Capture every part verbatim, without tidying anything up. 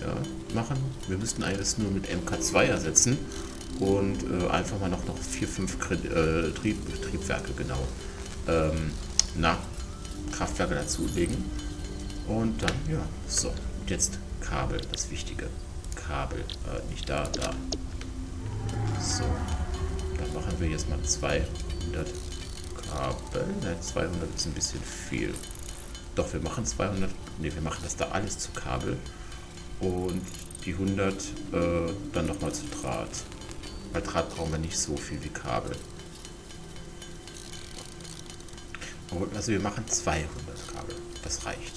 ja, machen. Wir müssten eigentlich nur mit M K zwei ersetzen und äh, einfach mal noch, noch vier, fünf äh, Trieb, Triebwerke, genau, ähm, na, Kraftwerke dazulegen. Und dann, ja, so, jetzt Kabel, das Wichtige. Kabel, äh, nicht da, da. So, dann machen wir jetzt mal zweihundert Kabel. Ne, zweihundert ist ein bisschen viel. Doch, wir machen zweihundert, ne, wir machen das da alles zu Kabel. Und die hundert äh, dann nochmal zu Draht. Bei Draht brauchen wir nicht so viel wie Kabel. Also wir machen zweihundert Kabel, das reicht.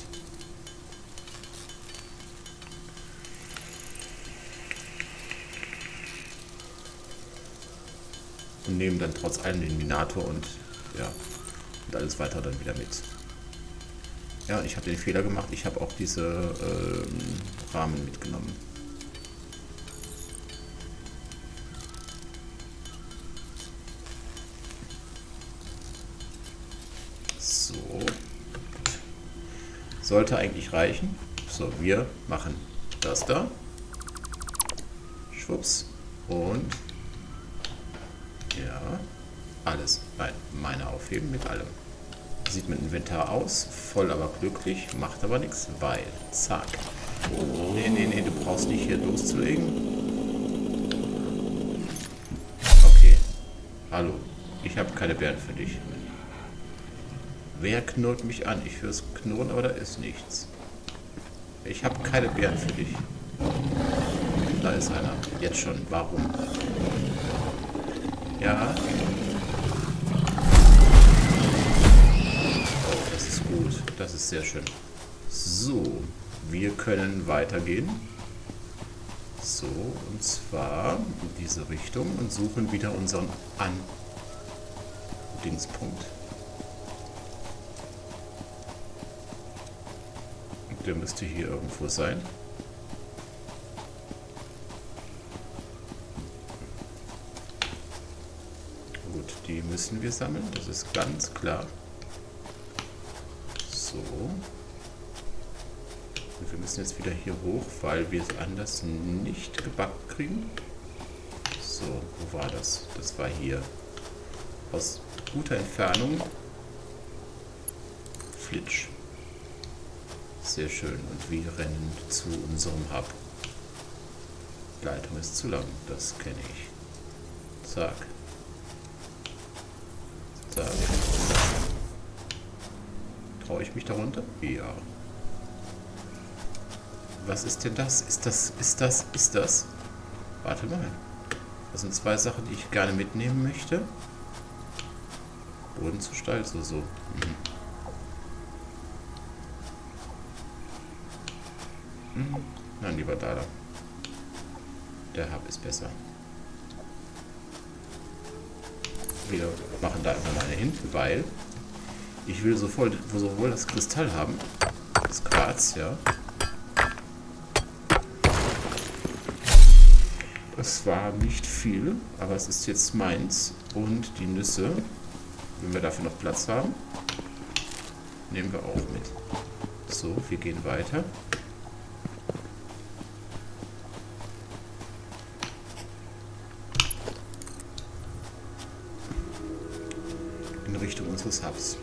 Und nehmen dann trotz allem den Minator und, ja, und alles weiter dann wieder mit. Ja, ich habe den Fehler gemacht, ich habe auch diese ähm, Rahmen mitgenommen. So. Sollte eigentlich reichen. So, wir machen das da. Schwupps. Und ja, alles bei meiner aufheben mit allem. Sieht mein Inventar aus, voll aber glücklich, macht aber nichts, weil, zack. Nee, nee, nee, du brauchst nicht hier loszulegen. Okay. Hallo, ich habe keine Beeren für dich. Wer knurrt mich an? Ich höre es knurren, aber da ist nichts. Ich habe keine Beeren für dich. Da ist einer. Jetzt schon. Warum? Ja. Oh, das ist gut. Das ist sehr schön. So. Wir können weitergehen. So. Und zwar in diese Richtung und suchen wieder unseren An-Dingspunkt. Der müsste hier irgendwo sein. Gut, die müssen wir sammeln, das ist ganz klar. So. Und wir müssen jetzt wieder hier hoch, weil wir es anders nicht gebackt kriegen. So, wo war das? Das war hier. Aus guter Entfernung. Flitsch. Sehr schön. Und wir rennen zu unserem Hub. Die Leitung ist zu lang, das kenne ich. Zack. Zack. Traue ich mich darunter? Ja. Was ist denn das? Ist das, ist das, ist das? Warte mal. Das sind zwei Sachen, die ich gerne mitnehmen möchte. Boden zu steil, so, so. Mhm. Nein, lieber da. Der Hub ist besser. Wir machen da einfach mal eine hin, weil ich will sowohl, sowohl das Kristall haben, das Quarz, ja. Es war nicht viel, aber es ist jetzt meins. Und die Nüsse, wenn wir dafür noch Platz haben, nehmen wir auch mit. So, wir gehen weiter. Richtung unseres Hubs.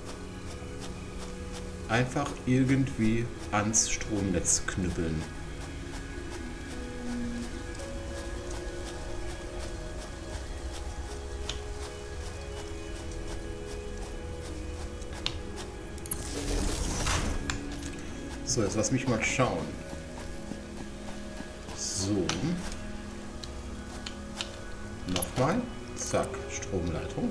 Einfach irgendwie ans Stromnetz knüppeln. So, jetzt lass mich mal schauen. So. Nochmal. Zack, Stromleitung.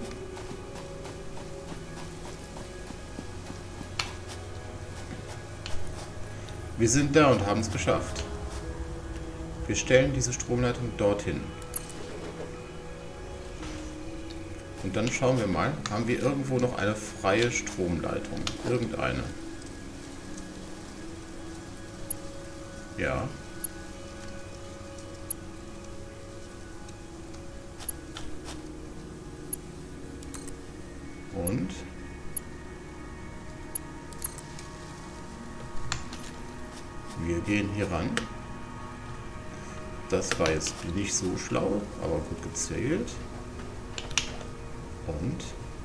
Wir sind da und haben es geschafft. Wir stellen diese Stromleitung dorthin. Und dann schauen wir mal, haben wir irgendwo noch eine freie Stromleitung? Irgendeine. Ja. Und? Wir gehen hier ran. Das war jetzt nicht so schlau, aber gut gezählt. Und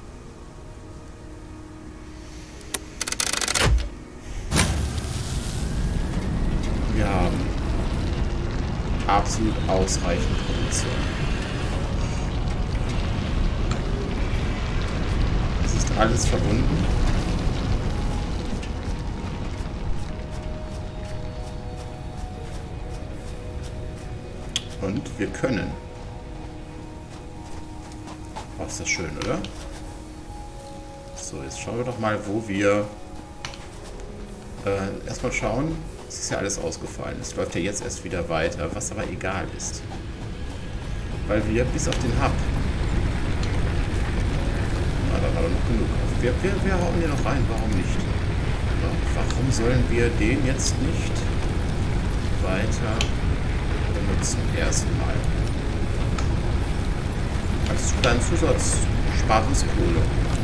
wir haben absolut ausreichend Produktion. Es ist alles verbunden. Und wir können. Oh, ist das schön, oder? So, jetzt schauen wir doch mal, wo wir äh, erstmal schauen. Es ist ja alles ausgefallen. Es läuft ja jetzt erst wieder weiter, was aber egal ist. Weil wir bis auf den Hub. Ah, da war doch noch genug. Wir, wir, wir hauen hier noch rein, warum nicht? Ja, warum sollen wir den jetzt nicht weiter benutzen? Erstmal. Als kleinen Zusatz spart uns Kohle.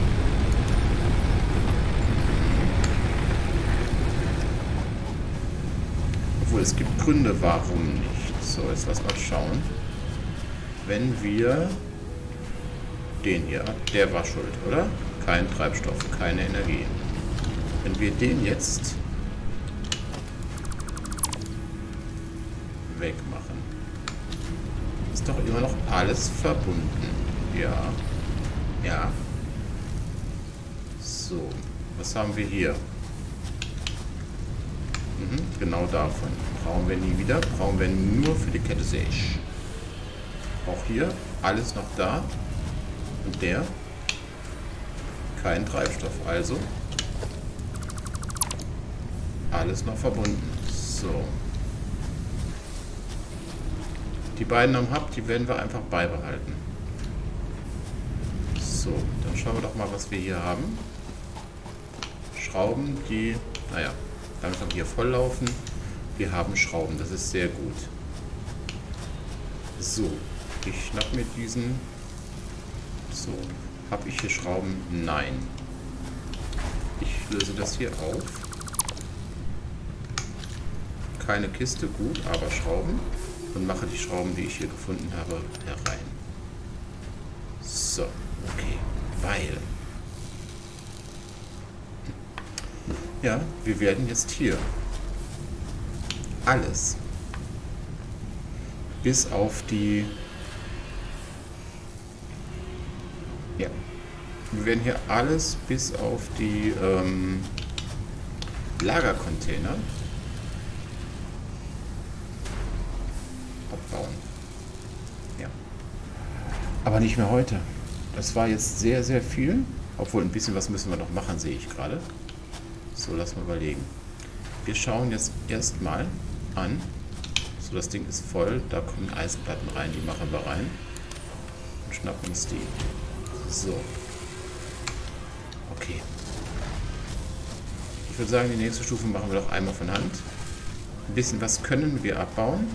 Obwohl, es gibt Gründe, warum nicht. So, jetzt lass mal schauen. Wenn wir den hier, der war schuld, oder? Kein Treibstoff, keine Energie. Wenn wir den jetzt wegmachen, ist doch immer noch alles verbunden. Ja. Ja. So, was haben wir hier? Mhm, genau davon. Brauchen wir nie wieder. Brauchen wir nur für die Kette Sage. Auch hier alles noch da. Und der kein Treibstoff. Also alles noch verbunden. So. Die beiden am Hub, die werden wir einfach beibehalten. So, dann schauen wir doch mal, was wir hier haben. Schrauben, die, naja, langsam hier volllaufen. Wir haben Schrauben, das ist sehr gut. So, ich schnapp mir diesen. So, habe ich hier Schrauben? Nein. Ich löse das hier auf. Keine Kiste, gut, aber Schrauben. Und mache die Schrauben, die ich hier gefunden habe, herein. So, okay, weil... Ja, wir werden jetzt hier alles bis auf die... Ja, wir werden hier alles bis auf die ähm, Lagercontainer abbauen. Ja. Aber nicht mehr heute. Das war jetzt sehr, sehr viel. Obwohl, ein bisschen was müssen wir noch machen, sehe ich gerade. So, lass mal überlegen. Wir schauen jetzt erstmal an. So, das Ding ist voll. Da kommen Eisplatten rein. Die machen wir rein. Und schnappen uns die. So. Okay. Ich würde sagen, die nächste Stufe machen wir doch einmal von Hand. Ein bisschen was können wir abbauen.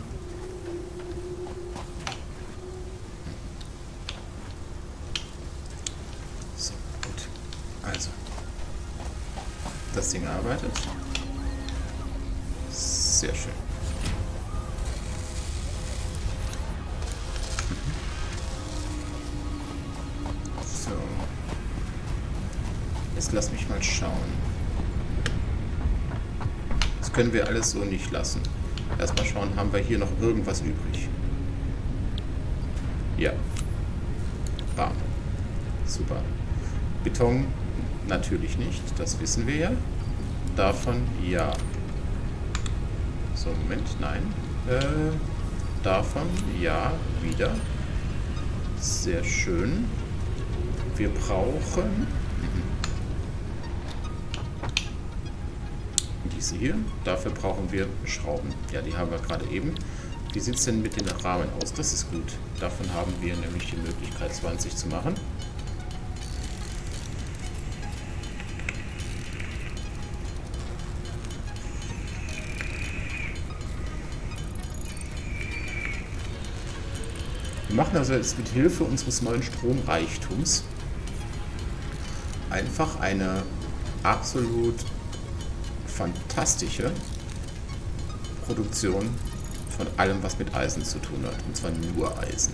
So, gut. Also. Das Ding arbeitet. Sehr schön. So. Jetzt lass mich mal schauen. Das können wir alles so nicht lassen. Erstmal schauen, haben wir hier noch irgendwas übrig? Ja. Bam. Super. Beton natürlich nicht, das wissen wir ja. Davon ja. So, Moment, nein. Äh, davon ja, wieder. Sehr schön. Wir brauchen diese hier. Dafür brauchen wir Schrauben. Ja, die haben wir gerade eben. Wie sieht es denn mit den Rahmen aus? Das ist gut. Davon haben wir nämlich die Möglichkeit, zwanzig zu machen. Wir machen also jetzt mit Hilfe unseres neuen Stromreichtums einfach eine absolut fantastische Produktion Von allem, was mit Eisen zu tun hat. Und zwar nur Eisen.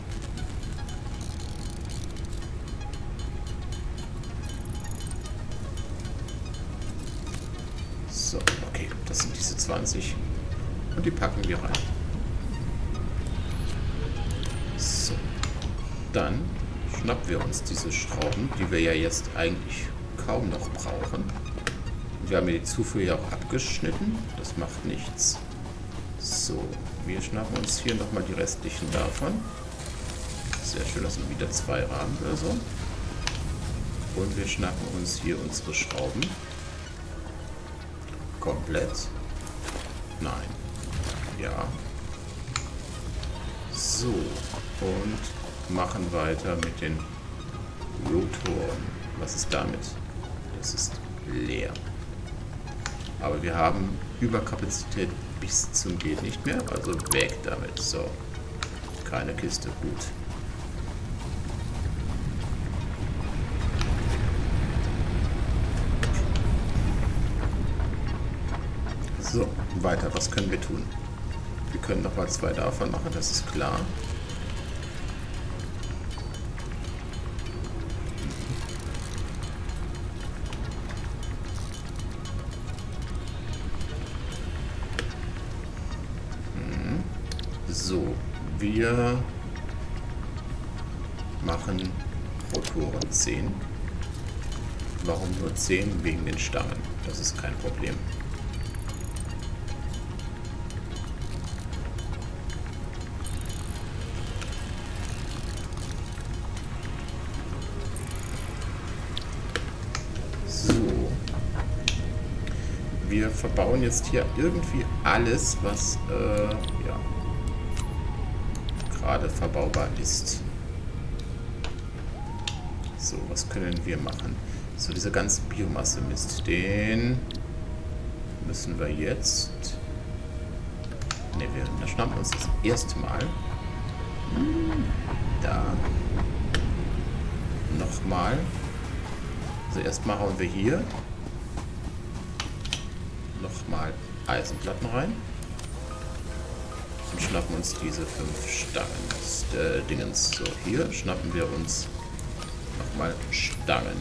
So, okay. Das sind diese zwanzig. Und die packen wir rein. So. Dann schnappen wir uns diese Schrauben, die wir ja jetzt eigentlich kaum noch brauchen. Wir haben ja die Zufuhr ja auch abgeschnitten. Das macht nichts. So, wir schnappen uns hier nochmal die restlichen davon. Sehr schön, das sind wieder zwei Rahmen oder so. Und wir schnappen uns hier unsere Schrauben. Komplett. Nein. Ja. So, und machen weiter mit den Rotoren. Was ist damit? Das ist leer. Aber wir haben Überkapazität bis zum geht nicht mehr, also weg damit. So, keine Kiste, gut. So, weiter, was können wir tun? Wir können nochmal zwei davon machen, das ist klar. So, wir machen Rotoren zehn. Warum nur zehn? Wegen den Stangen. Das ist kein Problem. So. Wir verbauen jetzt hier irgendwie alles, was äh, ja, gerade verbaubar ist. So, was können wir machen? So, diese ganze Biomasse-Mist, den müssen wir jetzt... Ne, wir da schnappen uns das erste Mal. Da. Nochmal. Also erstmal hauen wir hier nochmal Eisenplatten rein. Und schnappen uns diese fünf Stangen. Äh, Dingens. So, hier schnappen wir uns nochmal Stangen.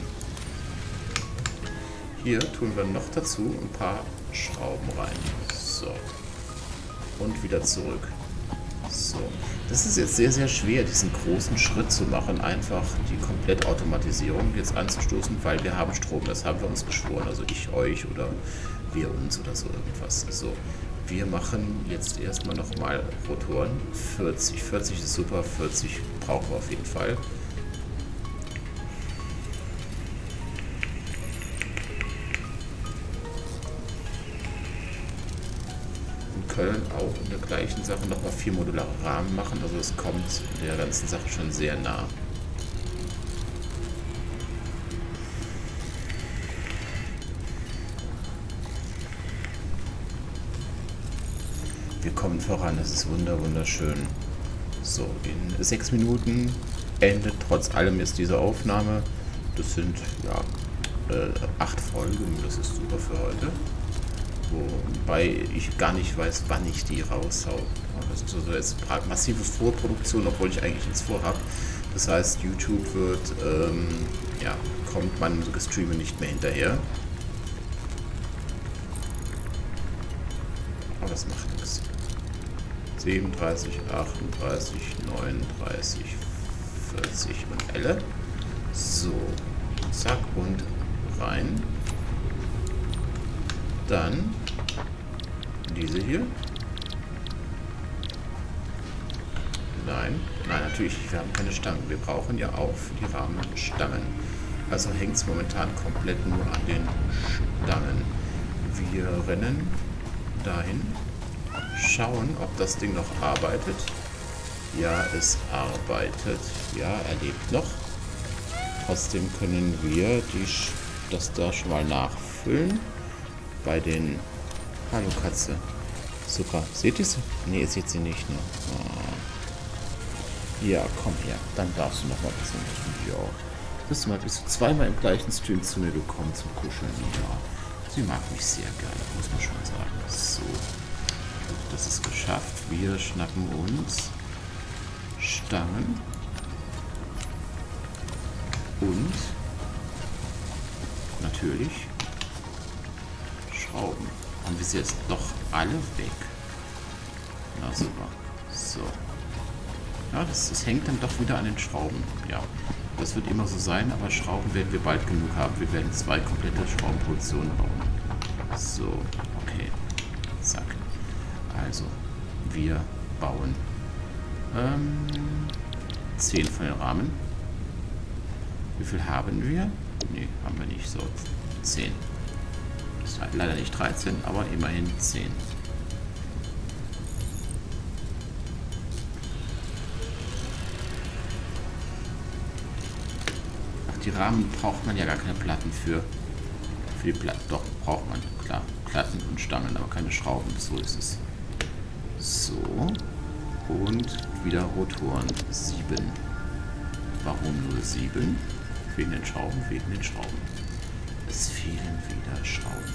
Hier tun wir noch dazu ein paar Schrauben rein. So. Und wieder zurück. So. Das ist jetzt sehr, sehr schwer, diesen großen Schritt zu machen, einfach die Komplettautomatisierung jetzt anzustoßen, weil wir haben Strom. Das haben wir uns geschworen. Also ich euch oder wir uns oder so irgendwas. So. Wir machen jetzt erstmal nochmal Rotoren. vierzig. vierzig ist super, vierzig brauchen wir auf jeden Fall. Wir können auch in der gleichen Sache nochmal vier modulare Rahmen machen. Also es kommt der ganzen Sache schon sehr nah. Wir kommen voran, das ist wunder wunderschön. So, in sechs Minuten endet trotz allem jetzt diese Aufnahme. Das sind ja äh, acht Folgen, das ist super für heute. Wobei ich gar nicht weiß, wann ich die raushau. Das ist also jetzt massive Vorproduktion, obwohl ich eigentlich nichts vorhabe. Das heißt, YouTube wird, ähm, ja, kommt meinem Streamen nicht mehr hinterher. Aber das macht nichts. siebenunddreißig, achtunddreißig, neununddreißig, vierzig und Elle. So, zack und rein. Dann diese hier. Nein, nein, natürlich, wir haben keine Stangen. Wir brauchen ja auch für die Rahmen Stangen. Also hängt es momentan komplett nur an den Stangen. Wir rennen dahin, schauen, ob das Ding noch arbeitet. Ja, es arbeitet. Ja, er lebt noch. Trotzdem können wir die, das da schon mal nachfüllen. Bei den... Hallo Katze. Super. Seht ihr sie? Ne, ihr seht sie nicht, ne? Oh. Ja, komm her. Dann darfst du noch mal ein bisschen machen. Ja. Bist du mal bist du zweimal im gleichen Stream zu mir gekommen zum Kuscheln. Ja. Sie mag mich sehr gerne, muss man schon sagen. So. Das ist geschafft. Wir schnappen uns Stangen und natürlich Schrauben. Haben wir sie jetzt doch alle weg? Na super. So. Ja, das, das hängt dann doch wieder an den Schrauben. Ja, das wird immer so sein, aber Schrauben werden wir bald genug haben. Wir werden zwei komplette Schraubenproduktionen bauen. So, okay. Zack. Also, wir bauen ähm, zehn von den Rahmen. Wie viel haben wir? Ne, haben wir nicht. So, zehn. Das ist halt leider nicht dreizehn, aber immerhin zehn. Ach, die Rahmen braucht man ja gar keine Platten für. Für die Platten. Doch, braucht man. Klar, Platten und Stangen, aber keine Schrauben. So ist es. So. Und wieder Rotoren. sieben. Warum nur sieben? Wegen den Schrauben, wegen den Schrauben. Es fehlen wieder Schrauben.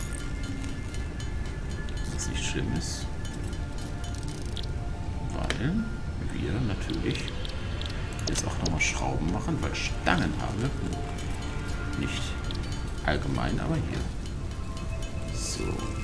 Was nicht schlimm ist. Weil wir natürlich jetzt auch nochmal Schrauben machen, weil Stangen haben wir genug. Nicht allgemein, aber hier. So.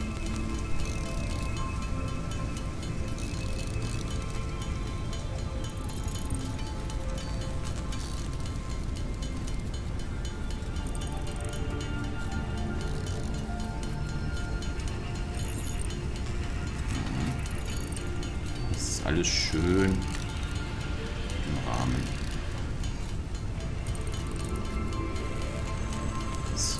Alles schön im Rahmen. So.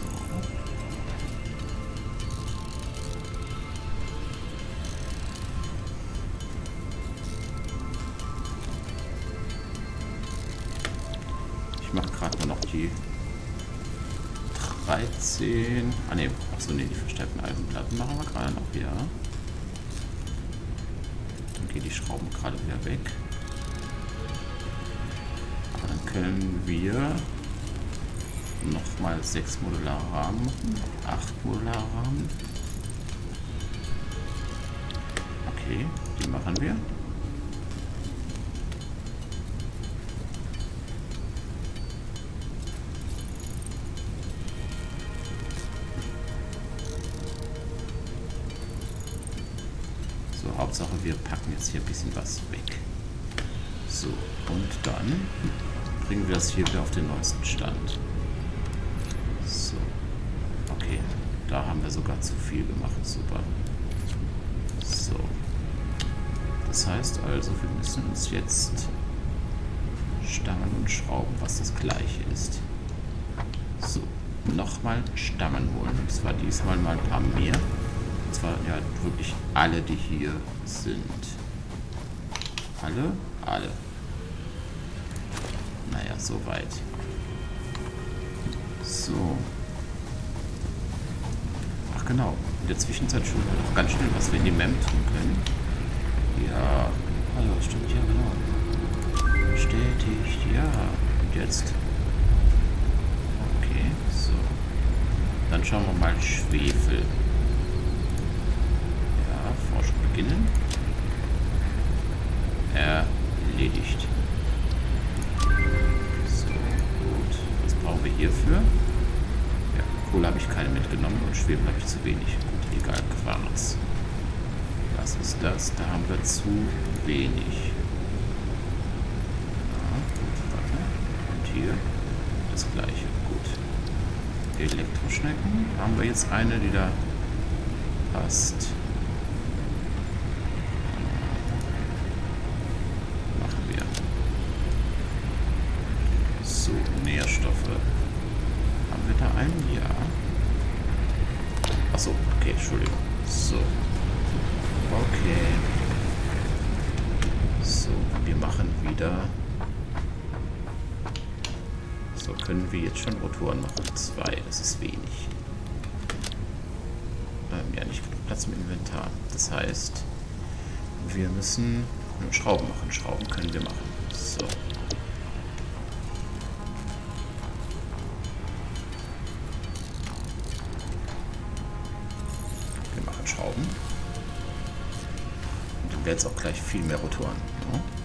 Ich mache gerade nur noch die dreizehn. Ah ne, achso, ne, die verstärkten Eisenplatten machen wir gerade noch, ja. Die Schrauben gerade wieder weg. Aber dann können wir nochmal sechs modulare Rahmen machen. acht modulare Rahmen. Okay, die machen wir. Hauptsache, wir packen jetzt hier ein bisschen was weg. So, und dann bringen wir das hier wieder auf den neuesten Stand. So, okay, da haben wir sogar zu viel gemacht, super. So, das heißt also, wir müssen uns jetzt Stangen und Schrauben, was das gleiche ist. So, nochmal Stangen holen, und zwar diesmal mal ein paar mehr. Und zwar ja wirklich alle, die hier sind. Alle? Alle. Naja, soweit. So. Ach genau. In der Zwischenzeit schon noch ganz schnell, was wir in die Mem tun können. Ja. Hallo, stimmt, ja genau. Bestätigt, ja. Und jetzt? Okay, so. Dann schauen wir mal Schwefel. Forschung beginnen. Erledigt. So, gut. Was brauchen wir hierfür? Ja, Kohle habe ich keine mitgenommen und Schwefel habe ich zu wenig. Gut, egal, Quarz. Was ist das? Da haben wir zu wenig. Ja, gut, warte. Und hier das gleiche. Gut. Elektroschnecken. Haben wir jetzt eine, die da passt. Nährstoffe. Haben wir da einen? Ja. Achso, okay, Entschuldigung. So. Okay. So, wir machen wieder. So, können wir jetzt schon Rotoren machen? Zwei, das ist wenig. Ähm, ja, nicht genug Platz im Inventar. Das heißt, wir müssen Schrauben machen. Schrauben können wir machen. So. werden es auch gleich viel mehr Rotoren. Ja.